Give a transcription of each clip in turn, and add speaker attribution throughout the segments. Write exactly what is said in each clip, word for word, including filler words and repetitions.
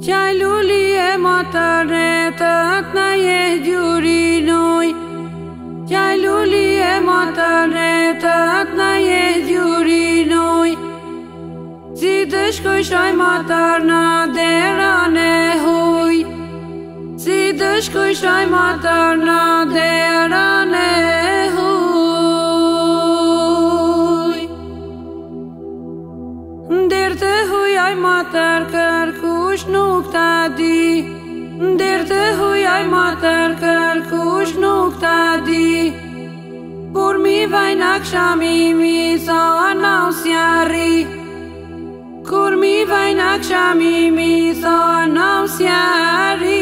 Speaker 1: Qaj luli e ma të retët në je gjurinoj. Qaj luli e ma të retët në je gjurinoj. Si të shkoj shoj ma tër në deran e huj. Si të shkoj shoj ma tër në deran e huj. Nder të hujaj ma tër kërkush nuk ta di. Nder të hujaj ma tër kërkush nuk ta di. Kur mi vajna kshami mi sa naus jarri. Kur mi vajna kshami mi sa naus jarri.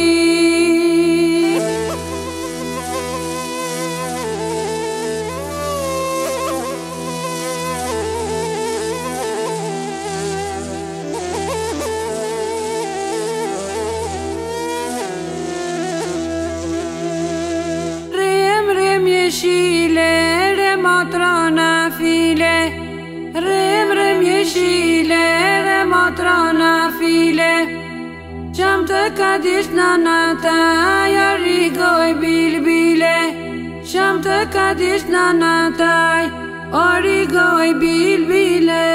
Speaker 1: Shile, re matrona file. Rem rem jeshile, re matrona file. Qam të kadish nana ta, ja rigoj bilbile. Qam të kadish nana ta, o rigoj bilbile.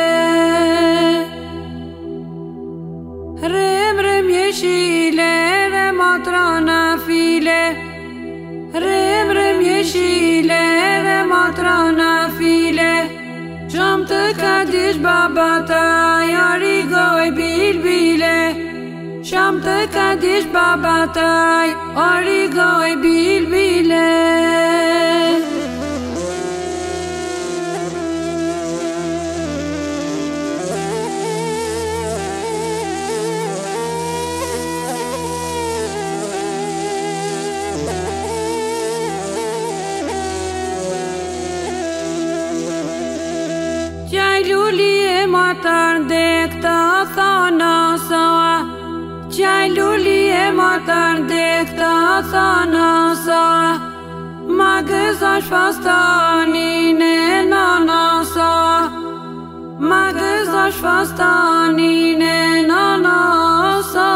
Speaker 1: Rem rem jeshile, re matrona file. Rem rem jeshile, re matrona file. Qam të kadish baba ta, ja rigoj bilbile. Qam të kadish baba ta, ja rigoj bilbile. Qaj luli e ma tër dek të thana sa. Qaj luli e ma tër dek të thana sa. Ma gëzash fastanin e nana sa. Ma gëzash fastanin e nana sa.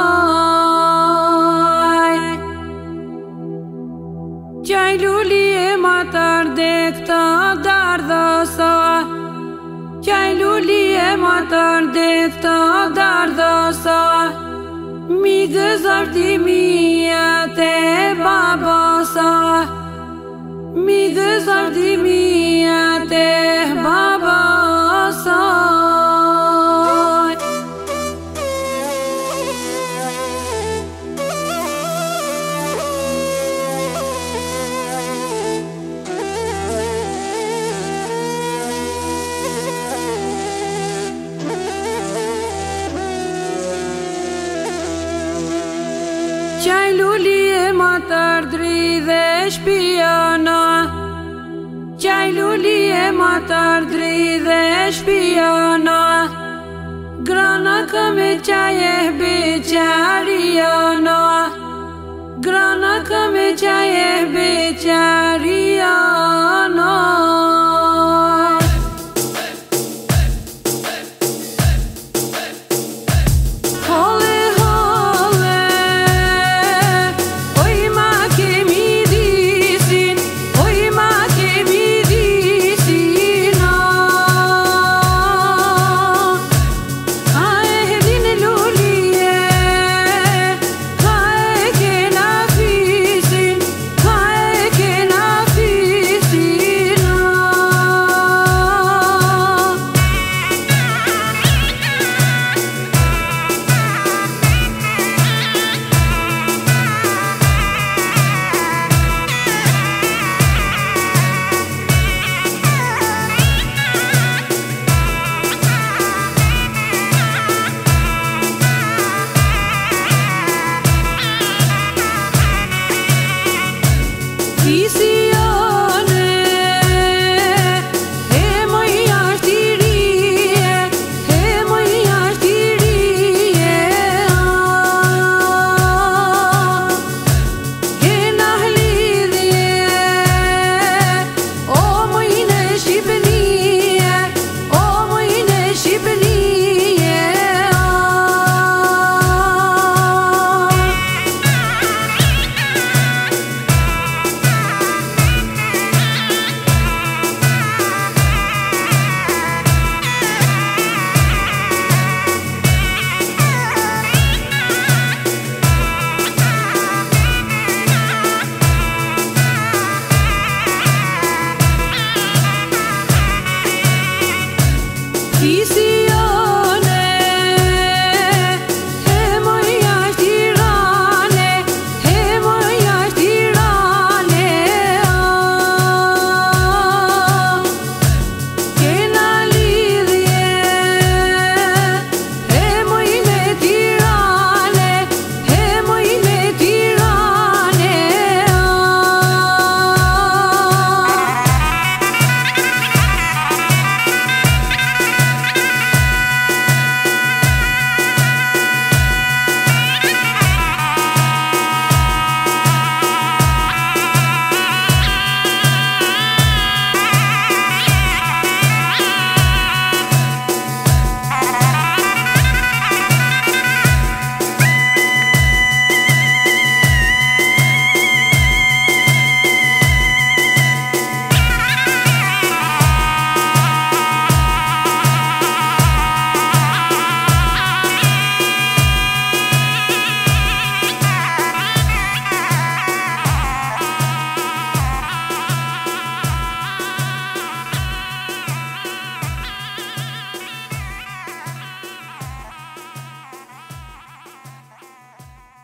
Speaker 1: Qaj luli e ma tër dek të dardha sa. Qaj luli e ma tër dek të dardha sa. Mi gëzash di mija te baba sa. Mi gëzash di mija te baba sa. Qaj luli e ma tër dridhe shpijana. Qaj luli e ma tër dridhe shpijana. Grana këme qaj e beqariana. Grana këme qaj e beqariana.